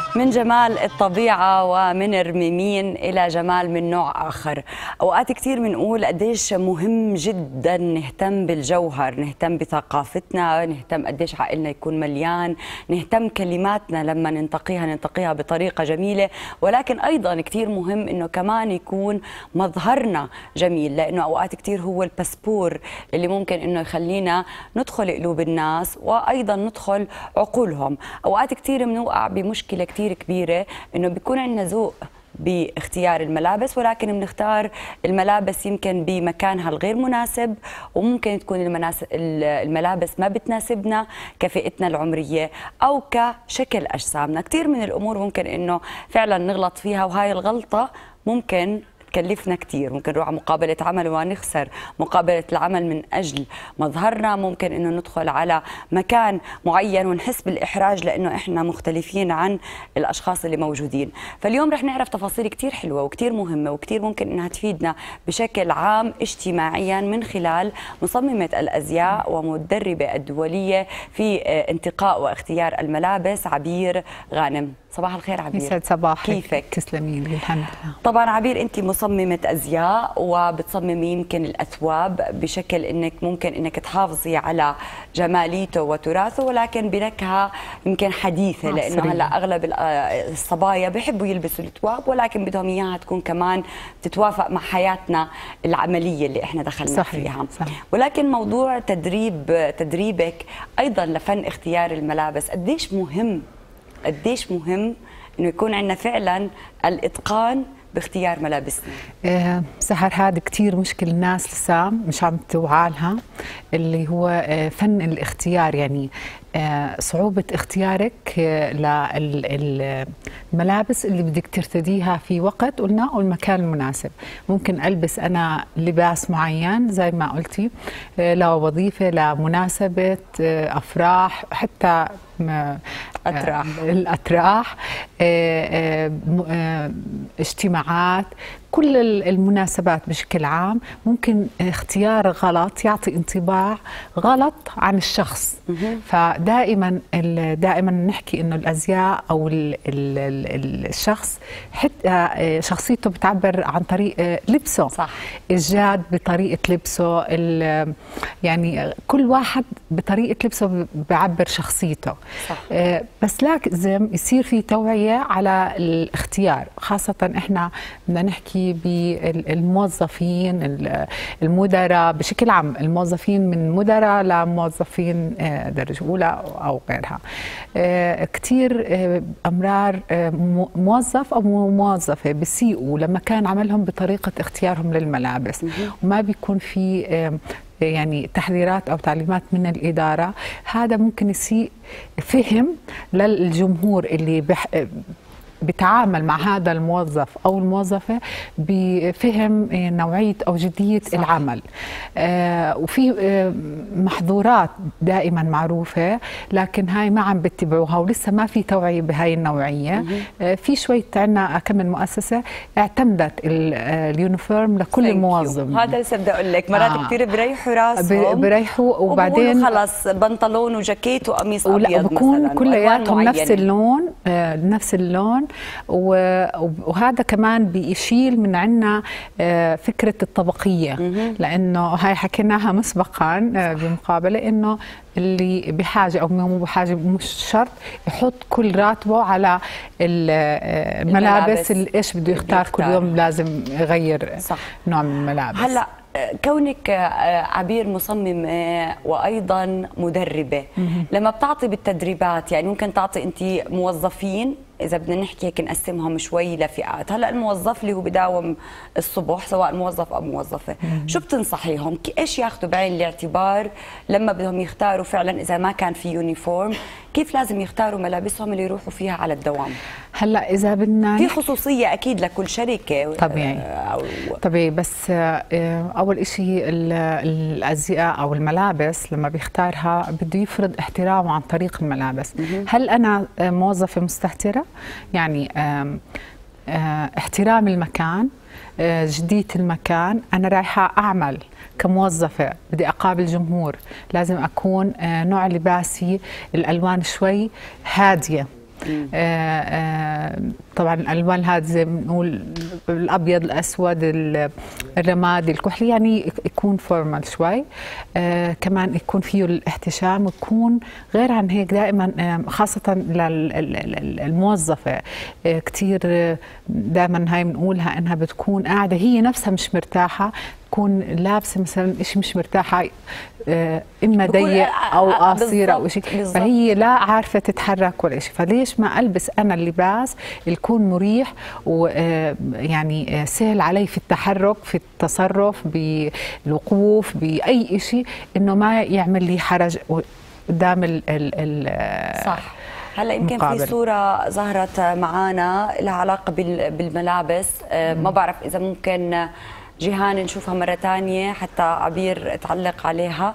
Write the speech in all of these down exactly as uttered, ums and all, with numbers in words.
من جمال الطبيعة ومن رميمين إلى جمال من نوع آخر. أوقات كتير بنقول قديش مهم جدا نهتم بالجوهر، نهتم بثقافتنا، نهتم قديش عقلنا يكون مليان، نهتم كلماتنا لما ننتقيها ننتقيها بطريقة جميلة، ولكن أيضا كتير مهم إنه كمان يكون مظهرنا جميل، لأنه أوقات كتير هو الباسبور اللي ممكن إنه يخلينا ندخل قلوب الناس وأيضا ندخل عقولهم. أوقات كتير بنوقع بمشكلة كتير كبيرة إنه بيكون عندنا ذوق باختيار الملابس، ولكن بنختار الملابس يمكن بمكانها الغير مناسب، وممكن تكون الملابس ما بتناسبنا كفئتنا العمرية أو كشكل أجسامنا. كتير من الأمور ممكن إنه فعلا نغلط فيها، وهاي الغلطة ممكن تكلفنا كثير. ممكن نروح على مقابلة عمل ونخسر مقابلة العمل من أجل مظهرنا، ممكن إنه ندخل على مكان معين ونحس بالإحراج لأنه إحنا مختلفين عن الأشخاص اللي موجودين. فاليوم رح نعرف تفاصيل كثير حلوة وكثير مهمة وكثير ممكن إنها تفيدنا بشكل عام اجتماعيا من خلال مصممة الأزياء ومدربة الدولية في انتقاء واختيار الملابس عبير غانم. صباح الخير عبير. يسعد صباحك. كيفك؟ تسلمين. الحمد لله. طبعا عبير انت مصممة ازياء وبتصممي يمكن الاثواب بشكل انك ممكن انك تحافظي على جماليته وتراثه، ولكن بنكهة يمكن حديثة، لانه هلا اغلب الصبايا بيحبوا يلبسوا الثواب، ولكن بدهم اياها تكون كمان تتوافق مع حياتنا العملية اللي احنا دخلنا صحيح. فيها. صحيح. ولكن موضوع تدريب تدريبك ايضا لفن اختيار الملابس قديش مهم، قديش مهم انه يكون عندنا فعلا الاتقان باختيار ملابسنا. آه سحر، هذا كثير مشكل الناس لسه مش عم توعى لها، اللي هو آه فن الاختيار. يعني آه صعوبة اختيارك آه للملابس اللي بدك ترتديها في وقت قلنا والمكان المناسب. ممكن ألبس أنا لباس معين زي ما قلتي آه لوظيفة، لمناسبة آه أفراح، حتى أتراح الأتراح آه آه اجتماعات، كل المناسبات بشكل عام. ممكن اختيار غلط يعطي انطباع غلط عن الشخص. فدائما دائما نحكي انه الازياء او ال ال الشخص حتى شخصيته بتعبر عن طريق لبسه. صح. الجاد بطريقه لبسه، يعني كل واحد بطريقه لبسه بيعبر شخصيته. صح. بس لازم يصير في توعيه على الاختيار، خاصه احنا بدنا نحكي بالموظفين المدراء بشكل عام، الموظفين من مدراء لموظفين درجة أولى أو غيرها. كتير أمرار موظف أو موظفة بيسيئوا لما كان عملهم بطريقة اختيارهم للملابس، وما بيكون في يعني تحذيرات أو تعليمات من الإدارة. هذا ممكن يسيء فهم للجمهور اللي بح بتعامل مع هذا الموظف أو الموظفة بفهم نوعية أو جدية صح. العمل. آه وفي آه محظورات دائما معروفة، لكن هاي ما عم بتبعوها ولسه ما في توعية بهاي النوعية. آه في شوية عنا كم من مؤسسة اعتمدت اليونيفورم لكل الموظف. هذا لسه بدي أقول لك مرات آه. كثير بريحوا راسهم، بريحوا وبعدين خلص بنطلون وجاكيت وقميص أبيض وبكون كلياتهم نفس اللون آه نفس اللون. وهذا كمان بيشيل من عنا فكرة الطبقية، لأنه هاي حكيناها مسبقا بمقابلة إنه اللي بحاجة أو مو بحاجة مش شرط يحط كل راتبه على الملابس اللي إيش بده يختار. كل يوم لازم يغير صح. نوع من الملابس. هلا كونك عبير مصممة وأيضا مدربة، لما بتعطي بالتدريبات يعني ممكن تعطي أنت موظفين، إذا بدنا نحكي هيك نقسمهم شوي لفئات. هلا الموظف اللي هو بداوم الصبح سواء موظف أو موظفة، شو بتنصحيهم؟ إيش ياخذوا بعين الاعتبار لما بدهم يختاروا فعلا إذا ما كان في يونيفورم؟ كيف لازم يختاروا ملابسهم اللي يروحوا فيها على الدوام؟ هلا إذا بدنا في خصوصية أكيد لكل شركة طبيعي أو طبيعي، بس أول إشي الأزياء أو الملابس لما بيختارها بده يفرض احترامه عن طريق الملابس. هل أنا موظفة مستهترة؟ يعني احترام المكان، جدية المكان. أنا رايحة أعمل كموظفة بدي أقابل جمهور، لازم أكون نوع لباسي الألوان شوي هادية، آه آه طبعا الالوان هذه زي ما بنقول الابيض الاسود الرمادي الكحلي، يعني يكون فورمال شوي. آه كمان يكون فيه الاحتشام، ويكون غير عن هيك دائما آه خاصه للموظفه آه كثير آه دائما هاي بنقولها انها بتكون قاعده هي نفسها مش مرتاحه، تكون لابسه مثلا شيء مش مرتاحه، اما ضيق او قصير او شيء، فهي لا عارفه تتحرك ولا شيء. فليش ما البس انا اللباس يكون مريح ويعني سهل علي في التحرك، في التصرف، بالوقوف، باي شيء، انه ما يعمل لي حرج قدام ال ال صح. هلا يمكن مقابل. في صوره ظهرت معنا لها علاقه بالملابس، ما بعرف اذا ممكن جيهان نشوفها مرة ثانية حتى عبير تعلق عليها.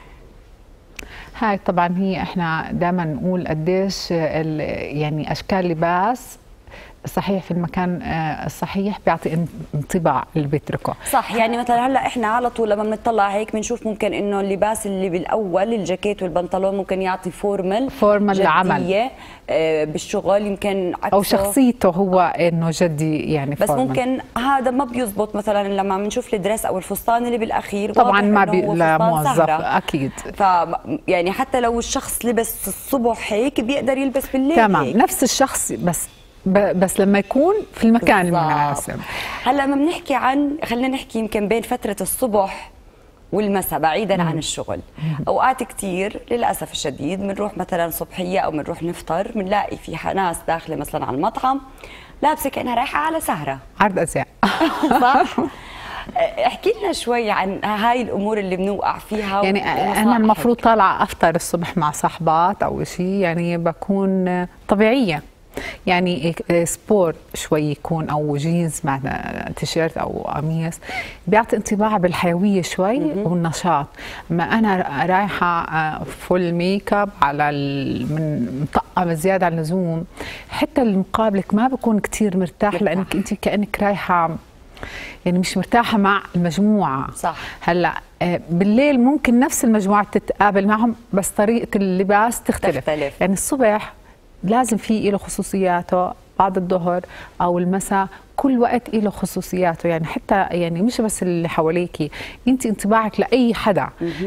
هاي طبعا هي احنا دائما نقول قديش يعني اشكال لباس صحيح في المكان الصحيح بيعطي انطباع اللي بيتركه. صح، يعني مثلا هلا احنا على طول لما بنطلع هيك بنشوف ممكن انه اللباس اللي بالاول الجاكيت والبنطلون ممكن يعطي فورمال فورمال العمل بالشغل، يمكن عكسه او شخصيته هو انه جدي يعني بس فورمال. ممكن هذا ما بيزبط مثلا لما بنشوف الدريس او الفستان اللي بالاخير طبعا ما لموظف اكيد. ف يعني حتى لو الشخص لبس الصبح هيك بيقدر يلبس بالليل تمام هيك. نفس الشخص بس بس لما يكون في المكان المناسب. هلا لما بنحكي عن خلينا نحكي يمكن بين فتره الصبح والمساء بعيدا مم. عن الشغل، اوقات كثير للاسف الشديد بنروح مثلا صبحيه او بنروح نفطر بنلاقي في ناس داخله مثلا على المطعم لابسه كانها رايحه على سهره عرض ازياء صح. احكي لنا شوي عن هاي الامور اللي بنوقع فيها. يعني انا المفروض طالعه افطر الصبح مع صحبات او شيء، يعني بكون طبيعيه، يعني سبور شوي يكون او جينز مع تيشيرت او قميص بيعطي انطباع بالحيويه شوي والنشاط. ما انا رايحه فول ميك اب على من مطقمه زياده عن اللزوم، حتى اللي مقابلك ما بكون كثير مرتاح لانك انت كانك رايحه يعني مش مرتاحه مع المجموعه. صح. هلا بالليل ممكن نفس المجموعه تتقابل معهم بس طريقه اللباس تختلف, تختلف. يعني الصبح لازم في له خصوصياته، بعد الظهر او المساء كل وقت له خصوصياته، يعني حتى يعني مش بس اللي حواليكي، انت انطباعك لاي حدا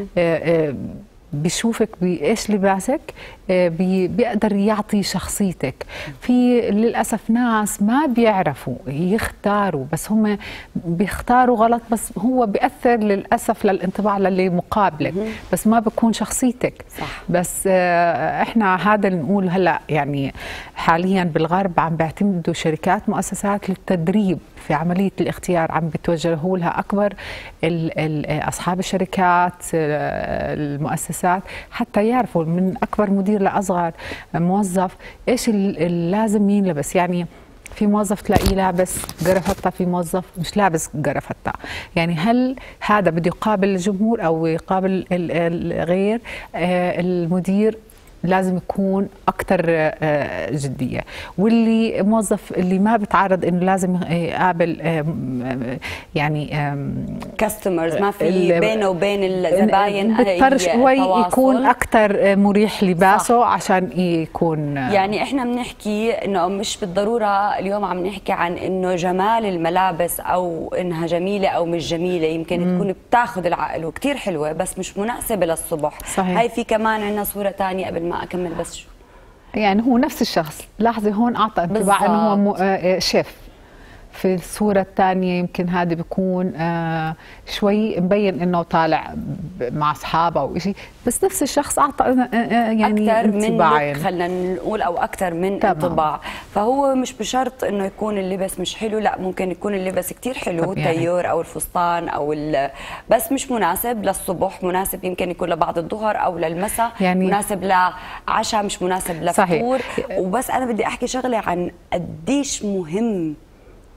بيشوفك بايش لباسك بيقدر يعطي شخصيتك. في للاسف ناس ما بيعرفوا يختاروا، بس هم بيختاروا غلط، بس هو بيأثر للاسف للانطباع للي مقابلك، بس ما بيكون شخصيتك. صح. بس احنا هذا اللي نقول هلا، يعني حاليا بالغرب عم بيعتمدوا شركات مؤسسات للتدريب في عمليه الاختيار، عم بتوجهوا لها اكبر ال ال اصحاب الشركات المؤسسات حتى يعرفوا من اكبر مدير لاصغر موظف ايش اللي لازم ينلبس. يعني في موظف تلاقيه لابس جرافطه، في موظف مش لابس جرافطه، يعني هل هذا بده يقابل الجمهور او يقابل الغير؟ المدير لازم يكون اكثر جديه، واللي موظف اللي ما بتعرض انه لازم يقابل يعني كاستمرز، ما في بينه وبين الزباين بيضطر شوي يكون اكثر مريح لباسه. صح. عشان يكون يعني احنا بنحكي انه مش بالضروره اليوم عم نحكي عن انه جمال الملابس او انها جميله او مش جميله، يمكن مم. تكون بتاخذ العقل وكثير حلوه بس مش مناسبه للصبح. صحيح. هاي في كمان عندنا صوره ثانيه قبل ما اكمل بس شو يعني هو نفس الشخص، لاحظي هون اعطى انطباع انه هو م... شيف. في الصورة الثانية يمكن هذا بيكون آه شوي مبين انه طالع مع اصحابه او شيء، بس نفس الشخص اعطى آه يعني اكثر من خلينا نقول او اكثر من طبعا. انطباع. فهو مش بشرط انه يكون اللبس مش حلو، لا ممكن يكون اللبس كثير حلو، التيور او الفستان او بس مش مناسب للصبح، مناسب يمكن يكون لبعد الظهر او للمساء، يعني مناسب لعشاء مش مناسب لفطور. وبس انا بدي احكي شغله عن قديش مهم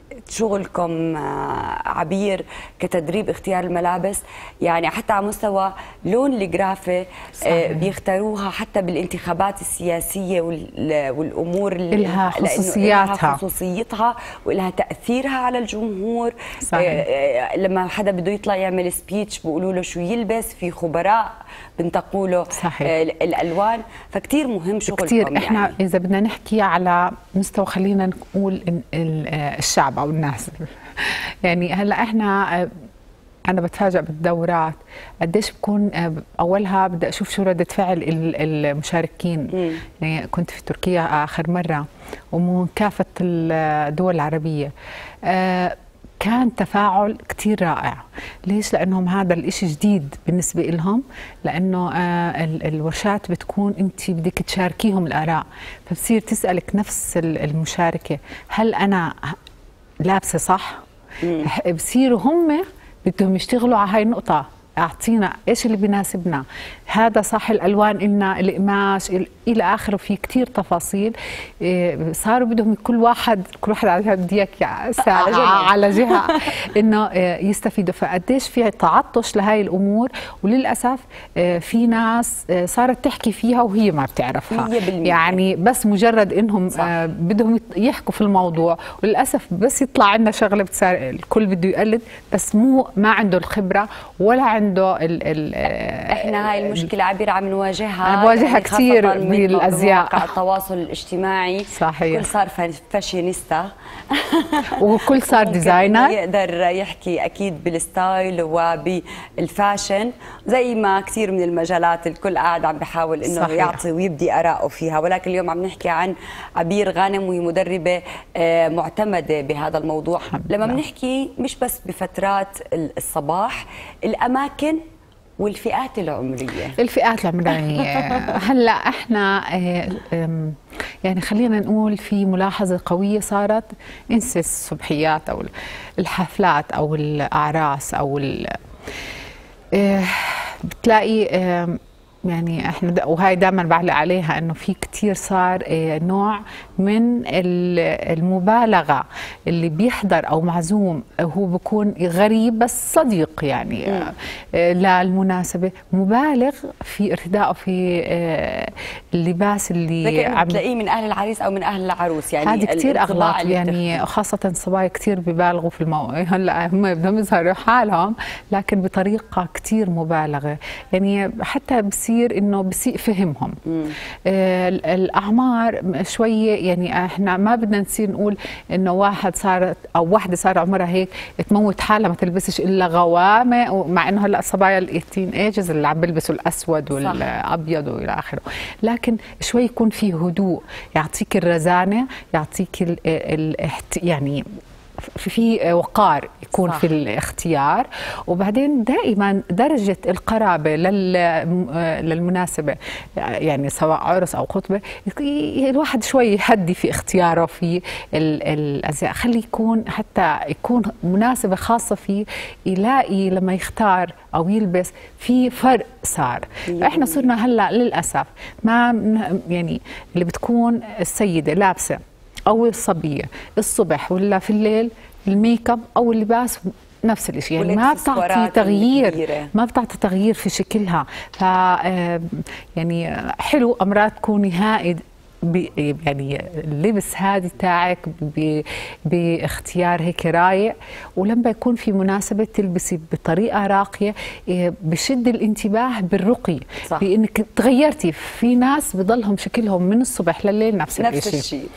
شغلكم عبير كتدريب اختيار الملابس، يعني حتى على مستوى لون الجرافة بيختاروها حتى بالانتخابات السياسية والأمور اللي لها خصوصياتها خصوصيتها ولها تأثيرها على الجمهور. صحيح. لما حدا بده يطلع يعمل سبيتش بيقولوا له شو يلبس، في خبراء بنتقوا له الألوان، فكتير مهم شغلكم. كتير. احنا يعني إذا بدنا نحكي على مستوى خلينا نقول الشعب أو الناس يعني هلا احنا انا بتفاجئ بالدورات قديش بكون اولها بدي اشوف شو رده فعل المشاركين. يعني كنت في تركيا اخر مره ومن كافه الدول العربيه، كان تفاعل كتير رائع. ليش؟ لانهم هذا الاشي جديد بالنسبه لهم، لانه الورشات بتكون انت بدك تشاركيهم الاراء، فبصير تسالك نفس المشاركه هل انا لابسه صح؟ مم. بصيروا هم بدهم يشتغلوا على هاي النقطة، اعطينا ايش اللي بيناسبنا، هذا صح، الالوان إلنا، القماش الى اخره، في كثير تفاصيل. صاروا بدهم كل واحد كل واحد على بديك على جهه على جهه انه يستفيدوا. فقديش في تعطش لهي الامور، وللاسف في ناس صارت تحكي فيها وهي ما بتعرفها، يعني بس مجرد انهم صح. بدهم يحكوا في الموضوع، وللاسف بس يطلع عندنا شغله بتصير الكل بده يقلد، بس مو ما عنده الخبره ولا عنده ال ال احنا هاي المشكله عبير عم نواجهها، انا بواجهها يعني كثير بالازياء، التواصل الاجتماعي. صحيح. كل صار فاشينيستا وكل صار ديزاينر يقدر يحكي اكيد بالستايل وبالفاشن، زي ما كثير من المجالات الكل قاعد عم بيحاول انه صحيح. يعطي ويبدي اراءه فيها. ولكن اليوم عم نحكي عن عبير غانم، وهي مدربه معتمده بهذا الموضوع. لما بنحكي مش بس بفترات الصباح، الاماكن والفئات العمريه الفئات العمريه هلا احنا يعني خلينا نقول في ملاحظه قويه صارت، انسى الصبحيات او الحفلات او الاعراس او بتلاقي يعني احنا وهي دائما بعلق عليها انه في كثير صار نوع من المبالغه، اللي بيحضر او معزوم هو بيكون غريب بس صديق يعني م. للمناسبه، مبالغ في ارتدائه في اللباس اللي عم تلاقيه من اهل العريس او من اهل العروس. يعني هذه كثير اغلاط، يعني خاصه الصبايا كثير ببالغوا في الموضوع. هلا هم بدهم يظهروا حالهم لكن بطريقه كثير مبالغه، يعني حتى بصير انه بسيء فهمهم. آه الاعمار شويه، يعني احنا ما بدنا نصير نقول انه واحد صارت او وحده صار عمرها هيك تموت حالها ما تلبسش الا غوامه، مع انه هلا الصبايا الايتين ايجز اللي عم بيلبسوا الاسود والابيض والى اخره، لكن شوي يكون في هدوء، يعطيك الرزانه، يعطيك ال ال يعني في وقار يكون صح. في الاختيار. وبعدين دائما درجة القرابة للمناسبة، يعني سواء عرس أو خطبة، الواحد شوي يهدي في اختياره في الأزياء، خلي يكون حتى يكون مناسبة خاصة فيه، يلاقي لما يختار أو يلبس في فرق صار. احنا صرنا هلا للأسف ما يعني اللي بتكون السيدة لابسة أو الصبية الصبح ولا في الليل الميك اب أو اللباس نفس الشيء، يعني ما بتعطي تغيير، ما بتعطي تغيير في شكلها. ف يعني حلو أمرات تكوني هائد يعني اللبس هذه تاعك باختيار هيك رايق، ولما يكون في مناسبة تلبسي بطريقة راقية بشد الانتباه بالرقي، بانك تغيرتي. في ناس بضلهم شكلهم من الصبح لليل نفس, نفس الشيء.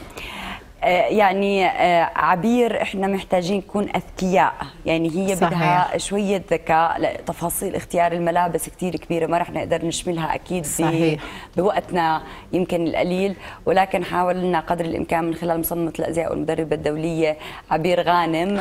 يعني عبير احنا محتاجين نكون اذكياء، يعني هي صحيح. بدها شويه ذكاء، تفاصيل اختيار الملابس كثير كبيره ما رح نقدر نشملها اكيد صحيح. بوقتنا يمكن القليل، ولكن حاولنا قدر الامكان من خلال مصممه الازياء والمدربه الدوليه عبير غانم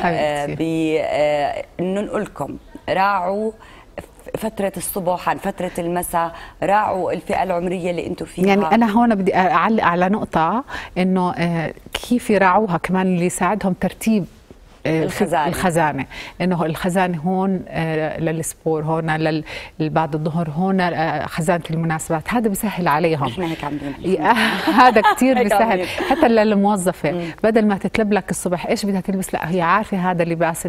بانه نقول لكم راعوا فترة الصبح عن فترة المساء، راعوا الفئة العمرية اللي انتم فيها. يعني أنا هون بدي أعلق على نقطة إنه كيف يراعوها كمان، اللي يساعدهم ترتيب الخزانة. الخزانة انه الخزانة هون للسبور، هون لل بعد الظهر، هون خزانة المناسبات. هذا بيسهل عليهم. احنا هيك عاملين هذا كثير بيسهل حتى للموظفة. بدل ما تتلبلك الصبح ايش بدها تلبس، لا هي عارفة هذا اللباس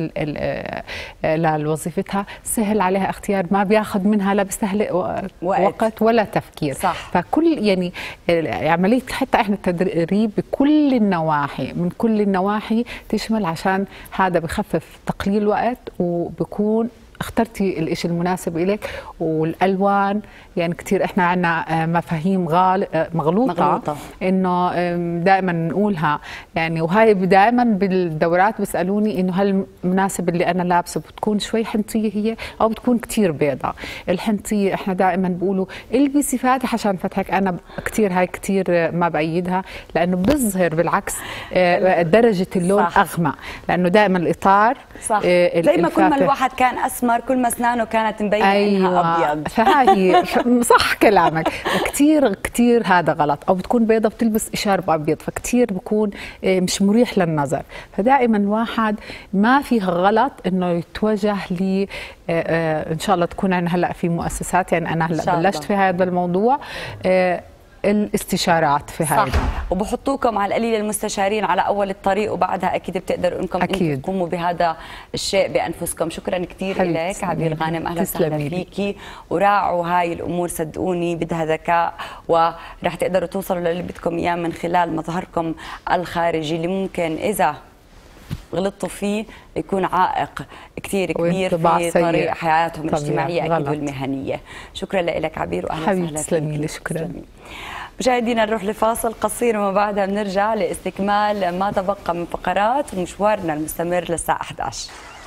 لوظيفتها، سهل عليها اختيار، ما بياخذ منها لا بيستهلك وقت. وقت ولا تفكير. صح. فكل يعني عملية حتى احنا التدريب بكل النواحي، من كل النواحي تشمل، عشان هذا بخفف تقليل وقت وبكون اخترتي الإشي المناسب إليك. والألوان يعني كثير احنا عندنا مفاهيم غال مغلوطة, مغلوطة. انه دائما نقولها يعني، وهي دائما بالدورات بيسالوني انه هل المناسب اللي انا لابسه بتكون شوي حنطيه هي او بتكون كثير بيضة. الحنطيه احنا دائما بقولوا البسي فاتح عشان فتحك. انا كثير هاي كثير ما بايدها، لانه بيظهر بالعكس درجه اللون صح. اغمق، لانه دائما الاطار صح. زي ما كل ما الواحد كان اسمر كل ما اسنانه كانت مبينه أيوة. انها ابيض. فهاي صح كلامك. كثير كثير هذا غلط. او بتكون بيضة بتلبس اشارب ابيض، فكثير بكون مش مريح للنظر. فدائما الواحد ما فيها غلط انه يتوجه ل ان شاء الله تكون عندنا هلا في مؤسسات، يعني انا هلا بلشت في هذا الموضوع الاستشارات في هذا، وبحطوكم على القليل المستشارين على اول الطريق، وبعدها اكيد بتقدروا انكم انتم تقوموا بهذا الشيء بانفسكم. شكرا كثير لك عبير غانم، اهلا وسهلا فيكي. وراعوا هاي الامور، صدقوني بدها ذكاء، ورح تقدروا توصلوا للي بدكم اياه من خلال مظهركم الخارجي، اللي ممكن اذا غلطوا فيه يكون عائق كثير كبير في طريق حياتهم الاجتماعيه اكيد والمهنيه. شكرا لك عبير واهلا وسهلا فيك. شكرا. مشاهدينا نروح لفاصل قصير وما بعدها بنرجع لاستكمال ما تبقى من فقرات ومشوارنا المستمر للساعه إحدى عشر.